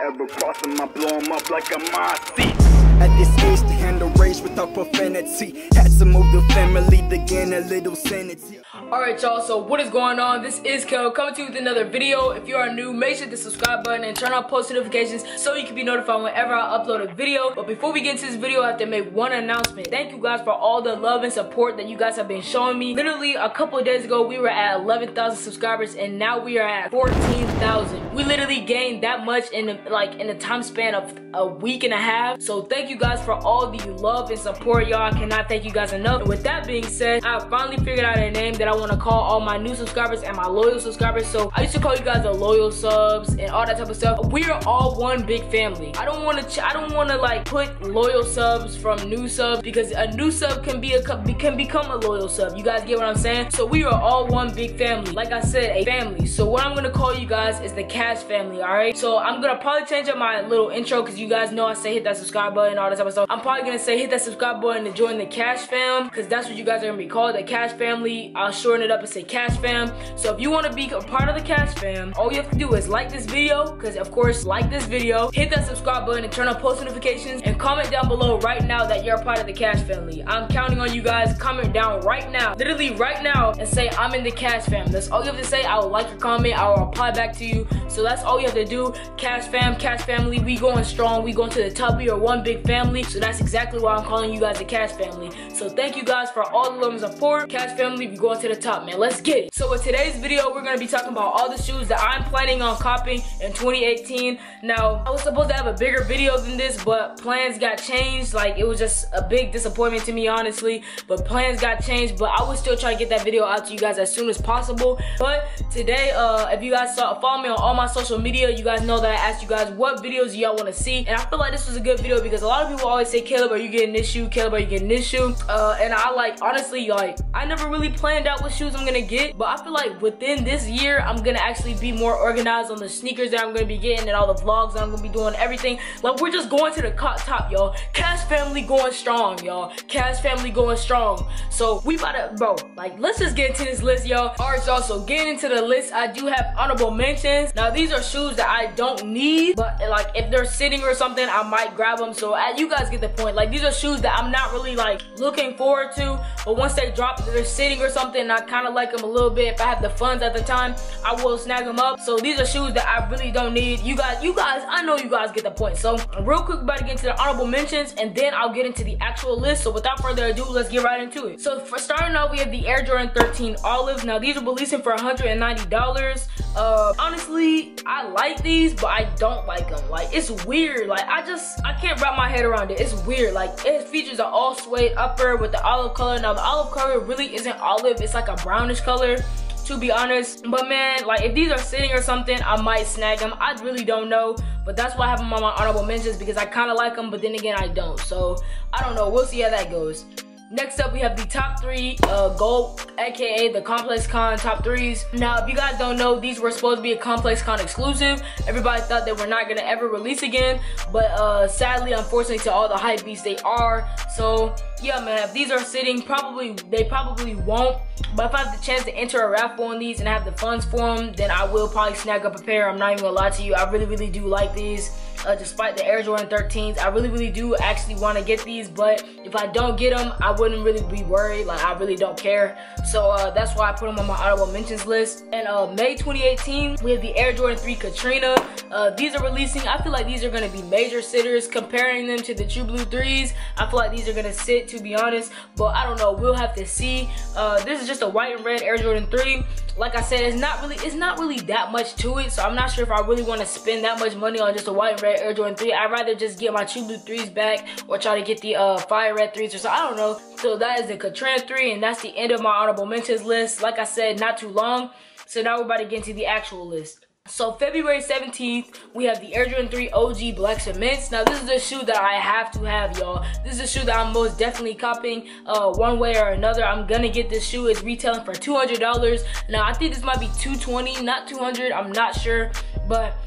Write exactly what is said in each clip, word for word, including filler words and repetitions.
ever cross them, I blow them up like a Mossy. At this age, to handle rage without profanity. Had to move the family to gain a little sanity. Alright y'all, so what is going on? This is Kel coming to you with another video. If you are new, make sure to subscribe button and turn on post notifications so you can be notified whenever I upload a video. But before we get into this video, I have to make one announcement. Thank you guys for all the love and support that you guys have been showing me. Literally a couple of days ago, we were at eleven thousand subscribers and now we are at fourteen thousand. We literally gained that much in the, like in the time span of a week and a half. So thank you guys for all the love and support, y'all. I cannot thank you guys enough. And with that being said, I finally figured out a name that I want to call all my new subscribers and my loyal subscribers. So I used to call you guys the loyal subs and all that type of stuff. We are all one big family. I don't want to I don't want to like put loyal subs from new subs, because a new sub can be a can become a loyal sub. You guys get what I'm saying? So we are all one big family. Like I said, a family. So what I'm gonna call you guys is the Cash family. All right, so I'm gonna probably change up my little intro, because you guys know I say hit that subscribe button and all that type of stuff. I'm probably gonna say hit that subscribe button to join the Cash fam, because that's what you guys are gonna be called, the Cash family. I'll shorten it up and say Cash fam. So if you want to be a part of the Cash fam, all you have to do is like this video, because of course like this video, hit that subscribe button and turn on post notifications, and comment down below right now that you're a part of the Cash family. I'm counting on you guys. Comment down right now, literally right now, and say I'm in the Cash fam. That's all you have to say. I will like your comment, I will reply back to you. So that's all you have to do. Cash fam, Cash family, we going strong, we going to the top. We are one big family. So that's exactly why I'm calling you guys the Cash family. So thank you guys for all the love and support. Cash family, we going to the top, man. Let's get it. So with today's video, we're gonna be talking about all the shoes that I'm planning on copping in twenty eighteen. Now, I was supposed to have a bigger video than this, but plans got changed. Like, it was just a big disappointment to me, honestly. But plans got changed, but I will still try to get that video out to you guys as soon as possible. But today, uh, if you guys saw, follow me on all my social media, you guys know that I asked you guys what videos y'all want to see. And I feel like this was a good video, because a lot of people always say, Caleb, are you getting this shoe? Caleb, are you getting this shoe? Uh, and I like, honestly, like, I never really planned out what shoes I'm gonna get, but I feel like within this year, I'm gonna actually be more organized on the sneakers that I'm gonna be getting and all the vlogs that I'm gonna be doing, everything. Like, we're just going to the top, y'all. Cash family going strong, y'all. Cash family going strong. So we about to, bro, like, let's just get into this list, y'all. All right, y'all, so getting into the list, I do have honorable mentions. Now, these are shoes that I don't need, but like, if they're sitting or something, I might grab them. So uh, you guys get the point. Like, these are shoes that I'm not really like looking forward to, but once they drop, they're sitting or something, and I kind of like them a little bit. If I have the funds at the time, I will snag them up. So these are shoes that I really don't need. You guys, you guys, I know you guys get the point. So real quick, about to get into the honorable mentions, and then I'll get into the actual list. So without further ado, let's get right into it. So for starting off, we have the Air Jordan thirteen Olive. Now these are releasing for one hundred ninety dollars. Uh, honestly, I like these, but I don't like them. Like, it's weird. Like, I just, I can't wrap my head around it. It's weird. Like, it features an all suede upper with the olive color. Now the olive color really isn't olive. It's like a brownish color, to be honest. But man, like, if these are sitting or something, I might snag them. I really don't know, but that's why I have them on my honorable mentions, because I kind of like them, but then again, I don't. So I don't know. We'll see how that goes. Next up, we have the top three uh, gold, aka the Complex Con top threes. Now, if you guys don't know, these were supposed to be a Complex Con exclusive. Everybody thought they were not gonna ever release again, but uh, sadly, unfortunately, to all the hype beasts, they are. So yeah, man, if these are sitting, probably they probably won't. But if I have the chance to enter a raffle on these and have the funds for them, then I will probably snag up a pair. I'm not even gonna lie to you. I really, really do like these. Uh, despite the Air Jordan thirteens, I really, really do actually want to get these. But if I don't get them, I wouldn't really be worried. Like, I really don't care. So uh, that's why I put them on my honorable mentions list. And uh, May twenty eighteen, we have the Air Jordan three Katrina. Uh, these are releasing. I feel like these are going to be major sitters. Comparing them to the True Blue threes, I feel like these are going to sit, to be honest. But I don't know. We'll have to see. Uh, this is just a white and red Air Jordan three. Like I said, it's not really it's not really that much to it, so I'm not sure if I really want to spend that much money on just a white and red Air Jordan three. I'd rather just get my True Blue threes back, or try to get the uh, fire red threes or so. I don't know. So that is the Katrina three, and that's the end of my honorable mentions list. Like I said, not too long. So now we're about to get into the actual list. So February seventeenth, we have the Air Jordan three O G Black Cements. Now this is a shoe that I have to have, y'all. This is a shoe that I'm most definitely copping uh, one way or another. I'm gonna get this shoe. It's retailing for two hundred dollars. Now I think this might be two twenty, not two hundred. I'm not sure, but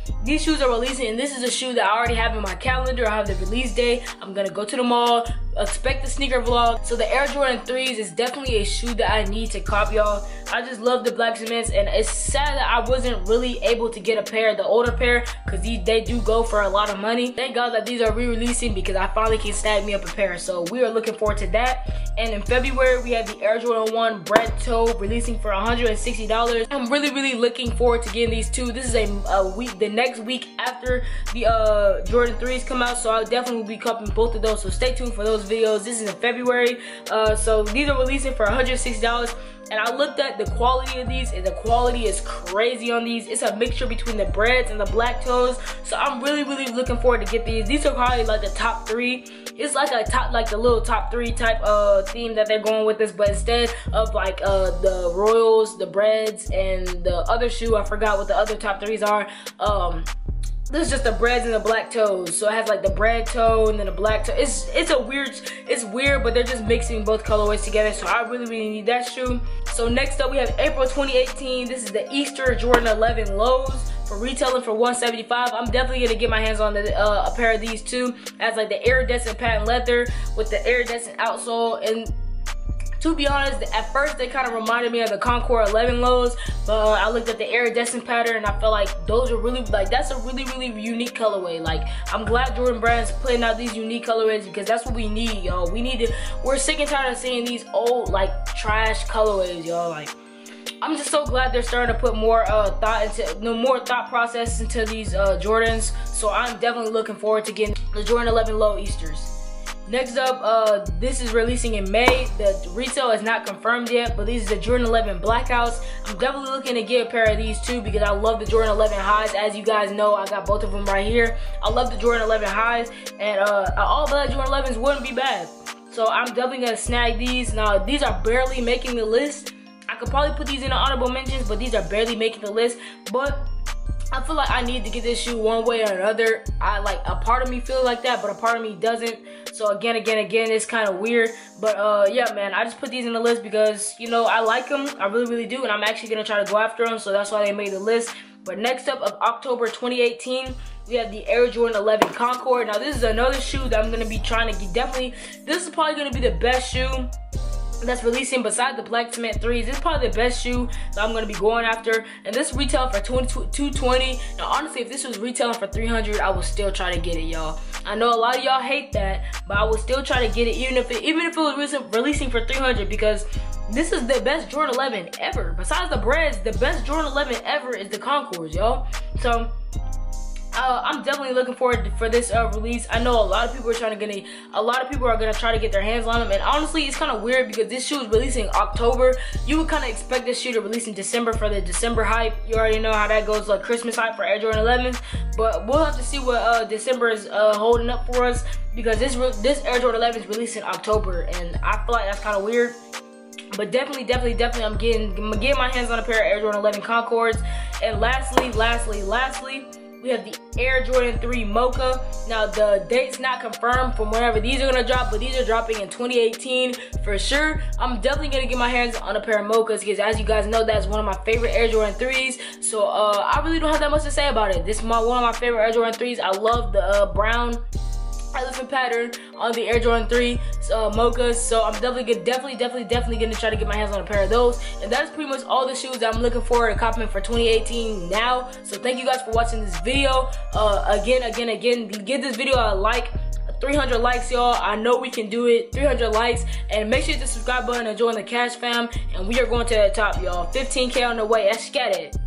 these shoes are releasing, and this is a shoe that I already have in my calendar. I have the release day. I'm gonna go to the mall, expect the sneaker vlog. So the Air Jordan threes is definitely a shoe that I need to cop, y'all. I just love the black cements, and it's sad that I wasn't really able to get a pair, the older pair, because these they do go for a lot of money. Thank God that these are re-releasing because I finally can snag me up a pair. So we are looking forward to that. And in February, we have the Air Jordan one bread toe releasing for one hundred sixty dollars. I'm really, really looking forward to getting these two. This is a, a week, the next week after the uh, Jordan threes come out, so I'll definitely be copying both of those. So stay tuned for those videos. This is in February. Uh, so these are releasing for one hundred sixty dollars. And I looked at the quality of these, and the quality is crazy on these. It's a mixture between the breads and the black toes. So I'm really, really looking forward to get these. These are probably like the top three. It's like a top, like the little top three type uh theme that they're going with this, but instead of like uh the Royals, the breads, and the other shoe, I forgot what the other top threes are. Um, This is just the breads and the black toes. So it has like the bread toe and then the black toe. It's it's a weird, it's weird, but they're just mixing both colorways together. So I really, really need that shoe. So next up we have April twenty eighteen. This is the Easter Jordan eleven lows for retailing for one seventy-five. I'm definitely gonna get my hands on the, uh, a pair of these too. It has like the iridescent patent leather with the iridescent outsole. And to be honest, at first they kind of reminded me of the Concord eleven lows, but uh, I looked at the iridescent pattern and I felt like those are really, like, that's a really, really unique colorway. Like, I'm glad Jordan Brand's putting out these unique colorways because that's what we need, y'all. We need to, we're sick and tired of seeing these old, like, trash colorways, y'all. Like, I'm just so glad they're starting to put more uh, thought into, no more thought process into these uh, Jordans. So I'm definitely looking forward to getting the Jordan eleven low Easters. Next up, uh, this is releasing in May. The retail is not confirmed yet, but these are the Jordan eleven Blackouts. I'm definitely looking to get a pair of these too because I love the Jordan eleven highs. As you guys know, I got both of them right here. I love the Jordan eleven highs, and uh, all black Jordan elevens wouldn't be bad. So I'm definitely gonna snag these. Now, these are barely making the list. I could probably put these in the honorable mentions, but these are barely making the list. But I feel like I need to get this shoe one way or another. I like, a part of me feels like that, but a part of me doesn't. So again, again, again, it's kind of weird. But uh, yeah, man, I just put these in the list because, you know, I like them. I really, really do. And I'm actually going to try to go after them. So that's why they made the list. But next up, of October twenty eighteen, we have the Air Jordan eleven Concord. Now, this is another shoe that I'm going to be trying to get. Definitely, this is probably going to be the best shoe that's releasing besides the black cement threes. This is probably the best shoe that I'm going to be going after, and this retail for two twenty. Now honestly, if this was retailing for three hundred, I would still try to get it, y'all. I know a lot of y'all hate that, but I would still try to get it, even if it even if it was releasing for three hundred, because this is the best Jordan eleven ever. Besides the breads, the best Jordan eleven ever is the Concords, y'all. So Uh, I'm definitely looking forward for this uh, release. I know a lot of people are trying to get a, a lot of people are gonna try to get their hands on them, and honestly, it's kind of weird because this shoe is releasing October. You would kind of expect this shoe to release in December for the December hype. You already know how that goes, like Christmas hype for Air Jordan elevens. But we'll have to see what uh, December is uh, holding up for us because this this Air Jordan eleven is releasing October, and I feel like that's kind of weird. But definitely, definitely, definitely, I'm getting I'm getting my hands on a pair of Air Jordan eleven Concords. And lastly, lastly, lastly, we have the Air Jordan three Mocha. Now, the date's not confirmed from whenever these are gonna drop, but these are dropping in twenty eighteen for sure. I'm definitely gonna get my hands on a pair of Mochas because, as you guys know, that's one of my favorite Air Jordan threes. So uh, I really don't have that much to say about it. This is my one of my favorite Air Jordan threes. I love the uh, brown elephant pattern on the Air Jordan three uh, Mochas. So I'm definitely good, definitely, definitely, definitely gonna try to get my hands on a pair of those. And that's pretty much all the shoes that I'm looking forward to copying for twenty eighteen now. So thank you guys for watching this video. Uh, again, again, again, give this video a like. three hundred likes, y'all. I know we can do it. three hundred likes, and make sure you hit the subscribe button and join the Cash Fam. And we are going to the top, y'all. fifteen K on the way. Let's get it.